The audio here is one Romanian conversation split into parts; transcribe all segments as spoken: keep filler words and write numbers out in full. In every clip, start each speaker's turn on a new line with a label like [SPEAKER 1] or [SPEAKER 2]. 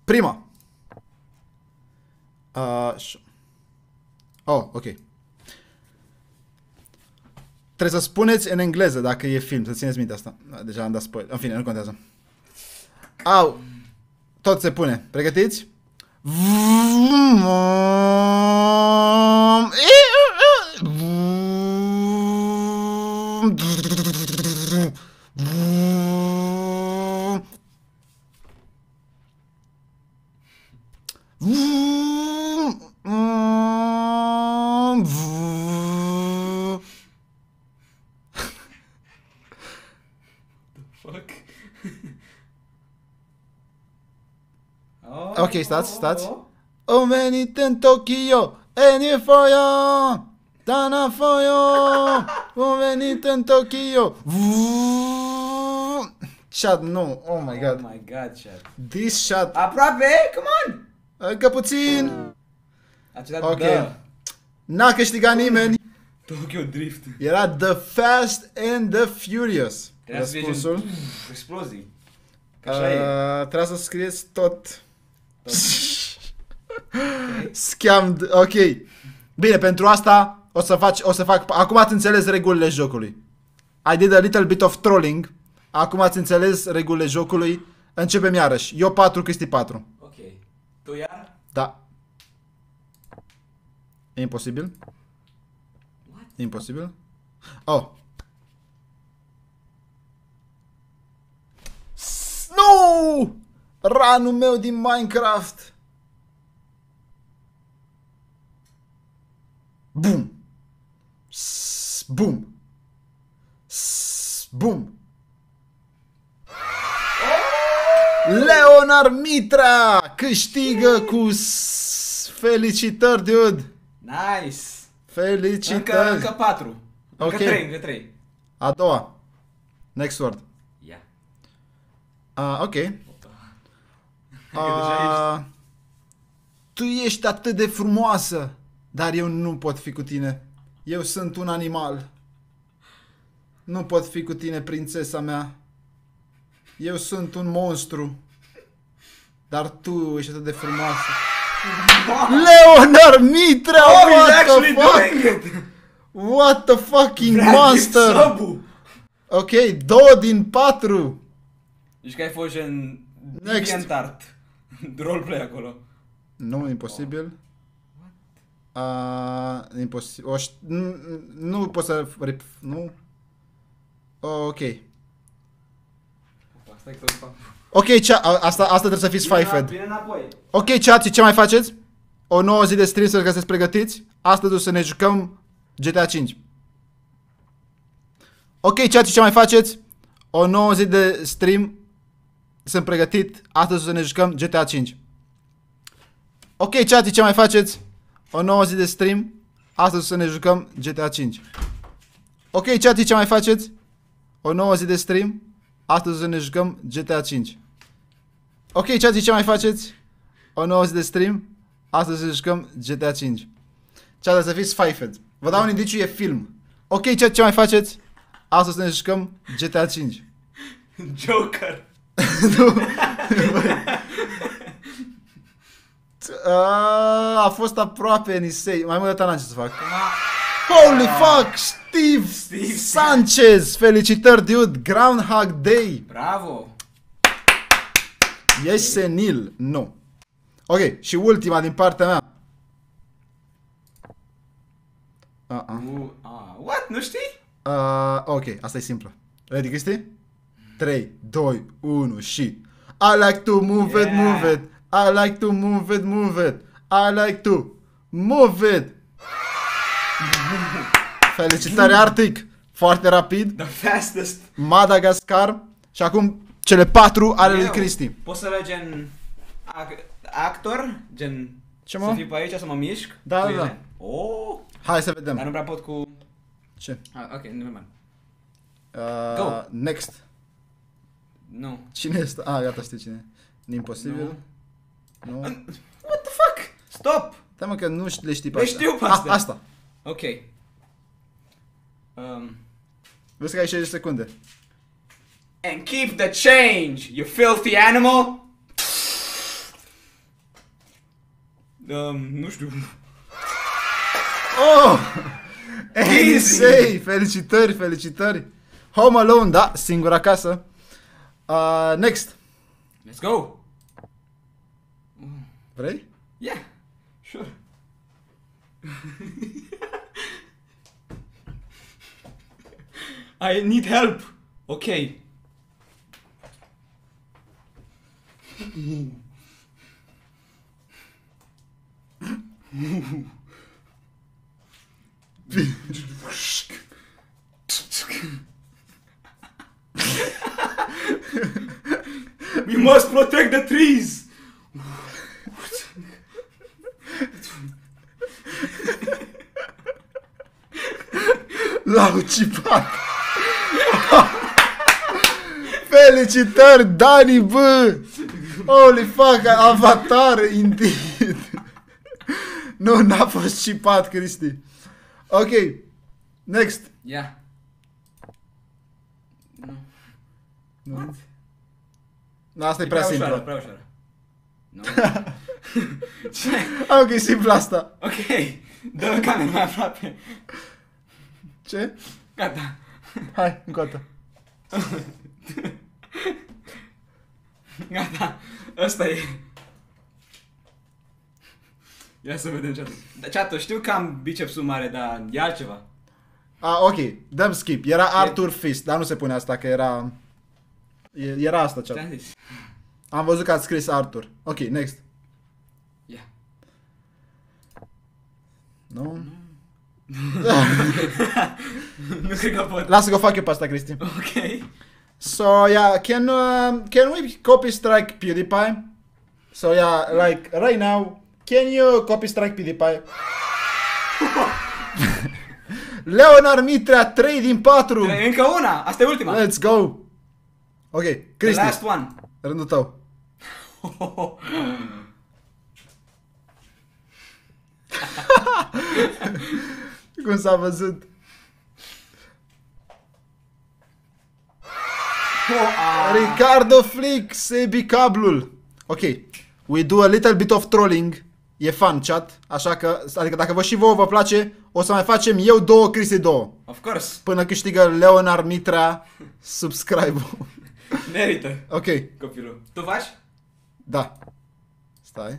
[SPEAKER 1] Prima. Uh, oh, ok. Trebuie să spuneți în engleză dacă e film, să țineți minte asta. Deja am dat spoiler. În fine, nu contează. Au. Tot se pune. Pregătiți?
[SPEAKER 2] Fuck.
[SPEAKER 1] Ok, stați, stați. Am venit în Tokyo, and here for you, Dana for you. Am venit în Tokyo. Shot, nu, oh my god.
[SPEAKER 2] Oh my god, Chad.
[SPEAKER 1] This shot.
[SPEAKER 2] Aproape, come on!
[SPEAKER 1] Încă puțin.
[SPEAKER 2] Ați dat
[SPEAKER 1] Ok.
[SPEAKER 2] da.
[SPEAKER 1] N-a câștigat nimeni.
[SPEAKER 2] Tokyo Drift.
[SPEAKER 1] Era The Fast and the Furious.
[SPEAKER 2] Trebuia să fie gen
[SPEAKER 1] Răspunsul.
[SPEAKER 2] pf, explozii. Că așa e.
[SPEAKER 1] Uh, Trebuie să scrieți tot.
[SPEAKER 2] Tot.
[SPEAKER 1] Scammed, ok. Bine, pentru asta o să faci, o să fac, acum ați înțeles regulile jocului. I did a little bit of trolling. Acum ați înțeles regulile jocului. Începem iarăși. Eu patru, Cristi patru.
[SPEAKER 2] Ok. Tu iar?
[SPEAKER 1] Da. E imposibil?
[SPEAKER 2] What?
[SPEAKER 1] E imposibil? Oh. S- Nu! Ranul meu din Minecraft. Bum. S- Bum. S- Bum. Leonard Mitra câștigă cu s- felicitări, dude.
[SPEAKER 2] Nice!
[SPEAKER 1] Felicitări.
[SPEAKER 2] Încă, încă patru.
[SPEAKER 1] Ok.
[SPEAKER 2] Încă trei, încă trei.
[SPEAKER 1] A doua. Next word.
[SPEAKER 2] Ia.
[SPEAKER 1] Uh, ok.
[SPEAKER 2] Că deja
[SPEAKER 1] Uh, tu ești atât de frumoasă, dar eu nu pot fi cu tine. Eu sunt un animal. Nu pot fi cu tine, prințesa mea. Eu sunt un monstru. Dar tu ești atât de frumoasă. Leonard Mitra!
[SPEAKER 2] Oh, he's
[SPEAKER 1] What
[SPEAKER 2] actually
[SPEAKER 1] the fuck?
[SPEAKER 2] doing it!
[SPEAKER 1] What the fucking
[SPEAKER 2] Brad,
[SPEAKER 1] monster!
[SPEAKER 2] e sub-ul.
[SPEAKER 1] Ok, două din patru.
[SPEAKER 2] Deci că ai fost gen
[SPEAKER 1] Next.
[SPEAKER 2] DeviantArt. Roleplay acolo.
[SPEAKER 1] Nu, imposibil. Uh, imposibil. O ș- nu, nu pot să... rep- Nu. Ok.
[SPEAKER 2] Asta e că îl fac.
[SPEAKER 1] Ok, cea, a- asta, asta trebuie să fiți five-fed.
[SPEAKER 2] Bine înapoi.
[SPEAKER 1] Ok, chat, ce mai faceți? O nouă zi de stream, să că sunteți pregătiți. Astăzi o să ne jucăm G T A cinci. Ok, chat, ce mai faceți? O nouă zi de stream. Sunt pregătit. Astăzi o să ne jucăm G T A cinci. Ok, chat, ce mai faceți? O nouă zi de stream. Astăzi o să ne jucăm G T A cinci. Ok, chat, ce mai faceți? O nouă zi de stream. Astăzi o să ne jucăm G T A cinci. Ok, chat, ce mai faceți? O nouă zi de stream. Astăzi o să ne jucăm G T A cinci. Chat, să fiți five-fed. Vă dau un indiciu, e film. Ok, chat, ce mai faceți? Astăzi o să ne jucăm G T A cinci.
[SPEAKER 2] Joker.
[SPEAKER 1] Uh, a fost aproape Nisei. Mai mult de n-am ce să fac. Holy fuck! Steve,
[SPEAKER 2] Steve
[SPEAKER 1] Sanchez! Felicitări, dude! Groundhog Day!
[SPEAKER 2] Bravo.
[SPEAKER 1] Ești senil? Nu. Ok, și ultima din partea mea. Uh -uh.
[SPEAKER 2] Uh, ah, what? Nu știi?
[SPEAKER 1] Uh, ok, asta e simplă. Ready, Cristi? trei, doi, unu și... I like to move it,
[SPEAKER 2] Yeah.
[SPEAKER 1] move it. I like to move it, move it. I like to move it. Felicitări, Arctic. Foarte rapid.
[SPEAKER 2] The fastest.
[SPEAKER 1] Madagascar. Și acum cele patru ale lui
[SPEAKER 2] Eu.
[SPEAKER 1] Cristi.
[SPEAKER 2] Poți să le gen ac- actor? Gen
[SPEAKER 1] Ce, mă?
[SPEAKER 2] să fii pe aici, să mă mișc?
[SPEAKER 1] Da,
[SPEAKER 2] Cu
[SPEAKER 1] da, da.
[SPEAKER 2] ele? Oh!
[SPEAKER 1] Hai să
[SPEAKER 2] Dar
[SPEAKER 1] vedem.
[SPEAKER 2] nu prea pot cu...
[SPEAKER 1] Ce?
[SPEAKER 2] Ah, ok, nu mai.
[SPEAKER 1] Uh,
[SPEAKER 2] Go.
[SPEAKER 1] next.
[SPEAKER 2] Nu.
[SPEAKER 1] Cine este? Ah, gata, știu cine. Imposibil. Nu.
[SPEAKER 2] What the fuck? Stop!
[SPEAKER 1] Da, mă, că nu știi- le știi pe
[SPEAKER 2] Le
[SPEAKER 1] astea.
[SPEAKER 2] știu pe
[SPEAKER 1] A,
[SPEAKER 2] astea.
[SPEAKER 1] asta.
[SPEAKER 2] Ok. Um,
[SPEAKER 1] Vezi că ai șaizeci secunde.
[SPEAKER 2] and keep the change, you filthy animal! Um, nu știu.
[SPEAKER 1] Oh! Easy! Felicitări, felicitări! Home Alone, da, singur acasă. Uh, next.
[SPEAKER 2] Let's go!
[SPEAKER 1] Vrei?
[SPEAKER 2] Yeah, sure. I need help. Okay. We must protect the trees.
[SPEAKER 1] L-au cipat! Felicitări, Dani, bă! Holy fuck, Avatar, indeed! Nu, n-a fost cipat, Cristi. Ok, next.
[SPEAKER 2] Yeah. No.
[SPEAKER 1] Nu. No, asta e prea simplu.
[SPEAKER 2] Ușoară, prea ușoară. No. Ce?
[SPEAKER 1] Ok, e simplu asta.
[SPEAKER 2] Ok, dă-l camera mai aproape.
[SPEAKER 1] Ce?
[SPEAKER 2] Gata.
[SPEAKER 1] Hai, încă o dată.
[SPEAKER 2] Gata, ăsta e. Ia să vedem chat-ul. Chat-ul, știu că am bicepsul mare, dar e altceva.
[SPEAKER 1] Ah, ok, dăm skip. Era Arthur Fist, dar nu se pune asta, că era... Era asta, chat.
[SPEAKER 2] Ce-am zis?
[SPEAKER 1] Am văzut că ați scris Arthur. Ok, next.
[SPEAKER 2] Yeah.
[SPEAKER 1] Nu?
[SPEAKER 2] Nu cred că pot.
[SPEAKER 1] Lasă că o fac eu pe asta, Cristi.
[SPEAKER 2] Ok.
[SPEAKER 1] So, yeah, can, uh, can we copy strike PewDiePie? So, yeah, like, right now, can you copy strike PewDiePie? Leonard Mitrea, trei din patru.
[SPEAKER 2] Încă una, asta e ultima.
[SPEAKER 1] Let's go. Ok, Cristi.
[SPEAKER 2] The last one.
[SPEAKER 1] Rândul tău. Cum s-a văzut? Ricardo Flick, Sebi cablul. Ok, we do a little bit of trolling. E fun, chat. Așa că, adică dacă vă și vouă vă place, o să mai facem eu două, Cristi două.
[SPEAKER 2] Of course.
[SPEAKER 1] Până câștigă Leonard Mitrea subscribe-ul.
[SPEAKER 2] Merită.
[SPEAKER 1] Ok.
[SPEAKER 2] Copilul. Tu faci?
[SPEAKER 1] Da. Stai.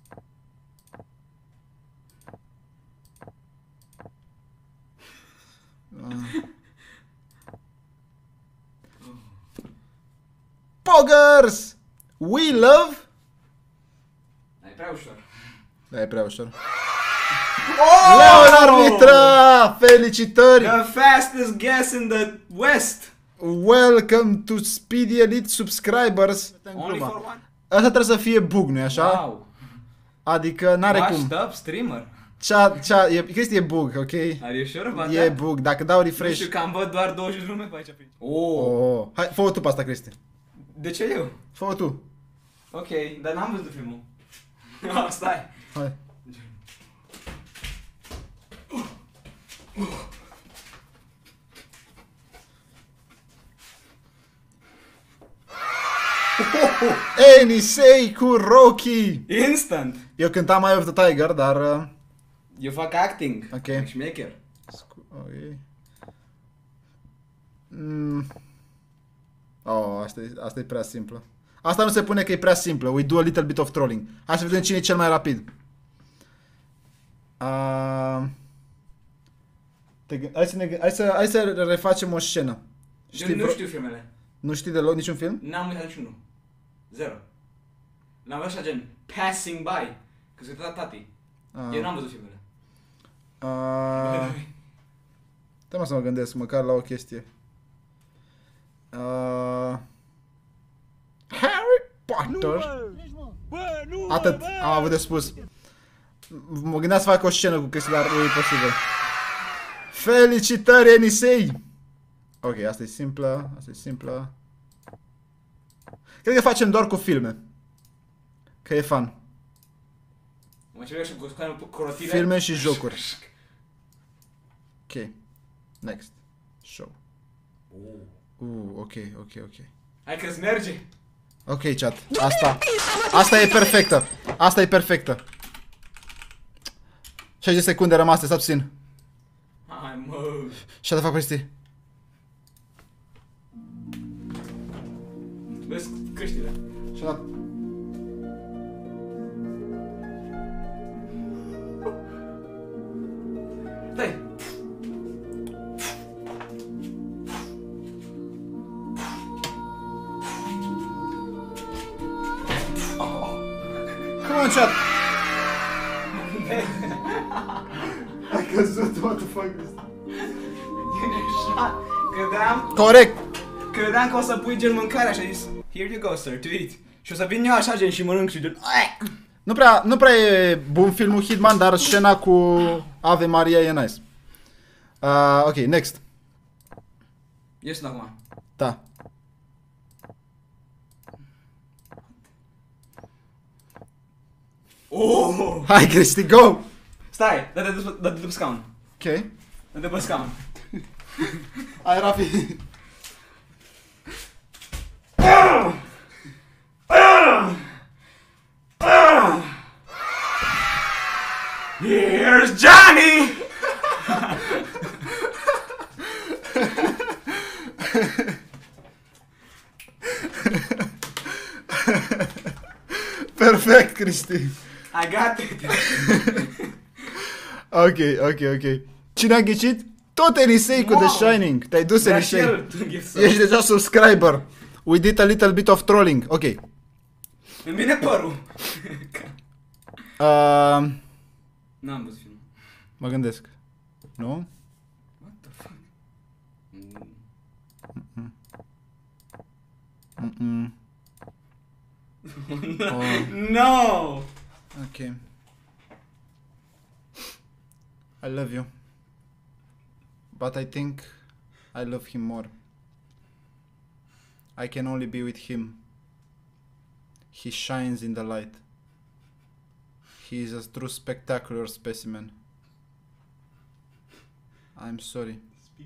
[SPEAKER 1] Poggers! We love...
[SPEAKER 2] E prea ușor.
[SPEAKER 1] Da, e prea ușor. Oh! Leonard Mitrea! Felicitări!
[SPEAKER 2] The fastest guess in the West.
[SPEAKER 1] Welcome to Speedy Elite subscribers.
[SPEAKER 2] Only for one.
[SPEAKER 1] Asta trebuie să fie bug, nu-i așa?
[SPEAKER 2] Wow.
[SPEAKER 1] Adică n-are
[SPEAKER 2] Washed
[SPEAKER 1] cum.
[SPEAKER 2] up streamer.
[SPEAKER 1] Cea, cea, e, Cristi, e bug, ok?
[SPEAKER 2] Are you sure about
[SPEAKER 1] E
[SPEAKER 2] that?
[SPEAKER 1] bug, dacă dau
[SPEAKER 2] Nu
[SPEAKER 1] refresh...
[SPEAKER 2] știu că am văd doar douăzeci lume pe aici. Pe aici. Oh.
[SPEAKER 1] Oh. Hai, fă-o tu pe asta, Cristi.
[SPEAKER 2] De ce eu?
[SPEAKER 1] Fă-o tu.
[SPEAKER 2] Ok, dar n-am văzut filmul. Oh, stai.
[SPEAKER 1] Hai. Enisei cu Rocky!
[SPEAKER 2] Instant.
[SPEAKER 1] Eu cântam Eye of the Tiger, dar... Uh,
[SPEAKER 2] Eu fac acting.
[SPEAKER 1] Ok.
[SPEAKER 2] Șmecher.
[SPEAKER 1] ok. Mm. Oh, asta e, asta e prea simplă. Asta nu se pune că e prea simplă. We do a little bit of trolling. Hai să vedem cine e cel mai rapid. Uh, te, hai, să ne, hai, să, hai să refacem o scenă.
[SPEAKER 2] Eu nu știu filmele.
[SPEAKER 1] Nu știi deloc niciun film?
[SPEAKER 2] N-am uitat niciunul. Zero. L-am văzut așa gen Passing By. Că se uitat tati.
[SPEAKER 1] Uh,
[SPEAKER 2] Eu n-am văzut filmele.
[SPEAKER 1] uh, Trebuie să mă gândesc măcar la o chestie. Uh, Harry Potter. Atât am avut de spus. Mă gândeam să fac o scenă cu chestii, dar e posibil. Felicitări, Enisei! Ok, asta e simplă, asta e simplă. Cred că facem doar cu filme. Că e fun.
[SPEAKER 2] Mă încerc și cu scanul cu crotile.
[SPEAKER 1] Filme și jocuri. Ok. Next. Show. Uh, ok, ok, ok.
[SPEAKER 2] Hai că-ți merge.
[SPEAKER 1] Ok, chat. Asta. Asta e perfectă. Asta e perfectă. șaizeci de secunde rămase, să puțin.
[SPEAKER 2] Hai, mă.
[SPEAKER 1] Shut the fuck, Cristi.
[SPEAKER 2] Vezi căștile.
[SPEAKER 1] Shut up.
[SPEAKER 2] Stai.
[SPEAKER 1] Come on, chat. Ai căzut, what the fuck is
[SPEAKER 2] Așa. Credeam,
[SPEAKER 1] corect.
[SPEAKER 2] credeam că o să pui gen mâncare așa, zis, here you go, sir, to eat. Și o să vin eu așa gen și mănânc și gen, "Ai!"
[SPEAKER 1] Nu prea, nu prea e bun filmul Hitman, dar scena cu Ave Maria e nice. Uh, ok, next.
[SPEAKER 2] Eu sunt acum.
[SPEAKER 1] Da.
[SPEAKER 2] Oh!
[SPEAKER 1] Hai, Cristi, go!
[SPEAKER 2] Stai, dă-te după, dă-te după scaun.
[SPEAKER 1] Ok.
[SPEAKER 2] Dă-te pe scaun.
[SPEAKER 1] Hai, Rafi.
[SPEAKER 2] Here's Johnny!
[SPEAKER 1] Perfect, Cristi.
[SPEAKER 2] I got it!
[SPEAKER 1] Ok, ok, ok. Cine a ghicit? Tot Enisei cu The
[SPEAKER 2] Wow.
[SPEAKER 1] Shining. Te-ai dus,
[SPEAKER 2] Dar și
[SPEAKER 1] Enisei.
[SPEAKER 2] el ghiță.
[SPEAKER 1] Ești deja subscriber. We did a little bit of trolling. Ok.
[SPEAKER 2] Îmi vine părul.
[SPEAKER 1] Uh,
[SPEAKER 2] N-am văzut filmul.
[SPEAKER 1] mă gândesc. Nu?
[SPEAKER 2] What the fuck?
[SPEAKER 1] Mm-mm. Oh,
[SPEAKER 2] No!
[SPEAKER 1] ok. I love you. But I think I love him more. I can only be with him. He shines in the light. He is a true spectacular specimen. I'm sorry.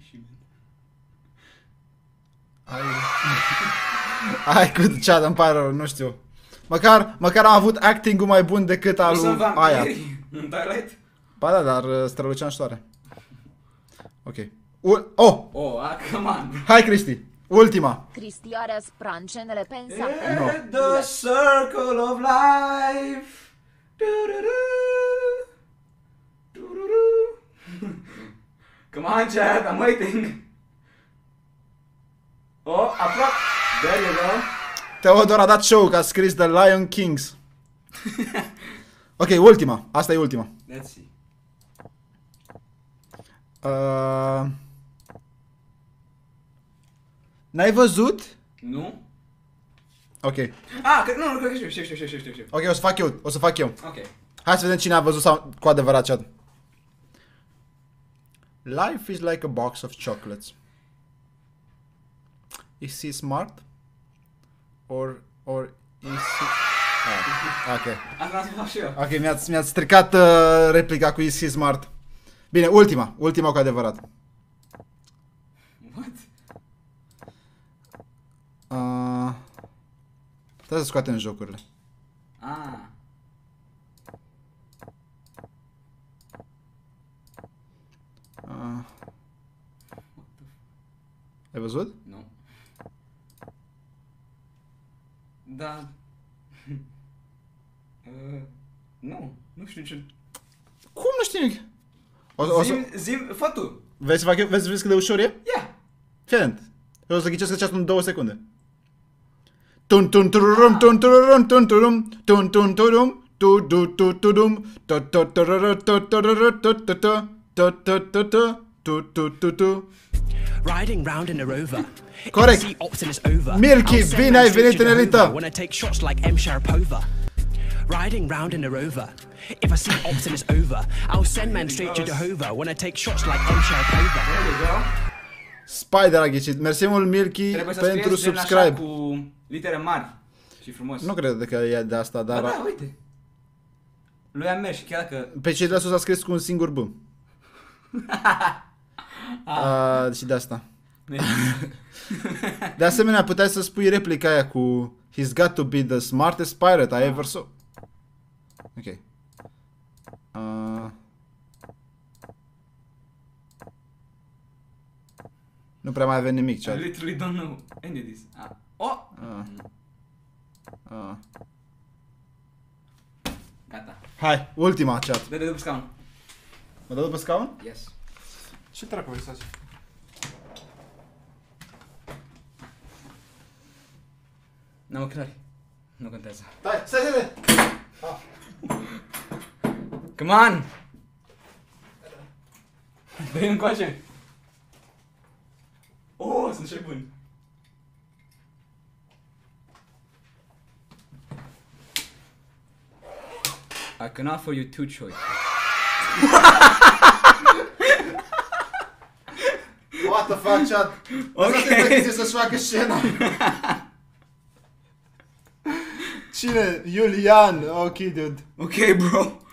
[SPEAKER 1] Hai, hai cu chat, îmi pare rău, nu știu. Măcar, măcar am avut acting-ul mai bun decât al
[SPEAKER 2] Nu sunt
[SPEAKER 1] lui aia.
[SPEAKER 2] vampiri în Twilight?
[SPEAKER 1] Ba da, dar uh, strălucea în ștoare. Ok. U oh!
[SPEAKER 2] Oh, ah, come on.
[SPEAKER 1] Hai, Cristi! Ultima!
[SPEAKER 3] Cristioarea sprancenele pensate.
[SPEAKER 1] No.
[SPEAKER 2] In the circle of life. Du-du-du. Du-du-du. Come on, chat, I'm waiting. Oh, aproape. There you go.
[SPEAKER 1] Teodor a dat show că a scris The Lion Kings. Ok, ultima. Asta e ultima.
[SPEAKER 2] Let's see.
[SPEAKER 1] Uh... N-ai văzut?
[SPEAKER 2] Nu?
[SPEAKER 1] Ok.
[SPEAKER 2] Ah, cred, nu, nu, cred că știu, știu, știu, știu, știu, știu.
[SPEAKER 1] Ok, o să fac eu. O să fac eu.
[SPEAKER 2] Ok.
[SPEAKER 1] Hai să vedem cine a văzut sau cu adevărat chat. Life is like a box of chocolates. Is he smart? Or, or is he... Ah, ok.
[SPEAKER 2] Asta vreau să fac și eu.
[SPEAKER 1] Ok, mi-ați, mi-ați stricat uh, replica cu is he smart. Bine, ultima. Ultima cu adevărat.
[SPEAKER 2] What?
[SPEAKER 1] Uh, trebuie să scoatem jocurile.
[SPEAKER 2] Ah.
[SPEAKER 1] Uh, ai văzut?
[SPEAKER 2] Nu. Da. uh, nu, nu știu ce...
[SPEAKER 1] Cum nu știu nimic? O, o să...
[SPEAKER 2] Zim, zim, fă tu.
[SPEAKER 1] Vezi, să fac eu? Vezi, vezi cât de ușor e?
[SPEAKER 2] Ia.
[SPEAKER 1] Fii atent. Eu o să ghicesc aceasta în două secunde. Tun tun tururum tun tururum tun turum tun tun turum tu tu tu tudum tu tu tururu tu tururu tu tu tu tu tu tu tu tu tu tu tu.
[SPEAKER 4] Riding round in a rover.
[SPEAKER 1] Corect.
[SPEAKER 4] If I see Optimus over,
[SPEAKER 1] Milky,
[SPEAKER 4] I'll send
[SPEAKER 1] bine
[SPEAKER 4] man
[SPEAKER 1] ai
[SPEAKER 4] straight
[SPEAKER 1] venit
[SPEAKER 4] to
[SPEAKER 1] în elită.
[SPEAKER 4] Jehovah when I take shots like M. Sharapova. Riding round in a rover. If I see Optimus over, I'll send man straight to Jehovah when I take shots like M. Sharapova.
[SPEAKER 2] There you go.
[SPEAKER 1] Spider a ghicit. Mersi mult, Milky,
[SPEAKER 2] Trebuie să
[SPEAKER 1] pentru
[SPEAKER 2] scrieți gen așa
[SPEAKER 1] subscribe.
[SPEAKER 2] cu litere mari și frumos.
[SPEAKER 1] Nu cred că e de asta,
[SPEAKER 2] Ba
[SPEAKER 1] dar...
[SPEAKER 2] da, uite. Lui a mers și chiar că...
[SPEAKER 1] Pe cei de la sus a scris cu un singur B. Uh, și de asta. De asemenea, puteai să spui replica aia cu He's got to be the smartest pirate I ever saw. Ok. Uh, Nu prea mai avem nimic,
[SPEAKER 2] I
[SPEAKER 1] chat.
[SPEAKER 2] literally don't know any of this. Ah. Oh!
[SPEAKER 1] Ah. Ah.
[SPEAKER 2] Gata.
[SPEAKER 1] Hai, ultima, chat.
[SPEAKER 2] Dă de după scaun.
[SPEAKER 1] Mă dă după scaun?
[SPEAKER 2] Yes.
[SPEAKER 5] Ce dracu vrei să faci?
[SPEAKER 2] N-am ochelari. Nu contează.
[SPEAKER 1] Stai, stai, stai!
[SPEAKER 2] Come on! Dă-i încoace. Oh, sunt și buni. I can offer you two choices.
[SPEAKER 1] What the fuck, chat?
[SPEAKER 2] Ok.
[SPEAKER 1] Asta te pregătești să-și facă scena. Cine? Iulian. Ok, dude.
[SPEAKER 2] Okay, bro.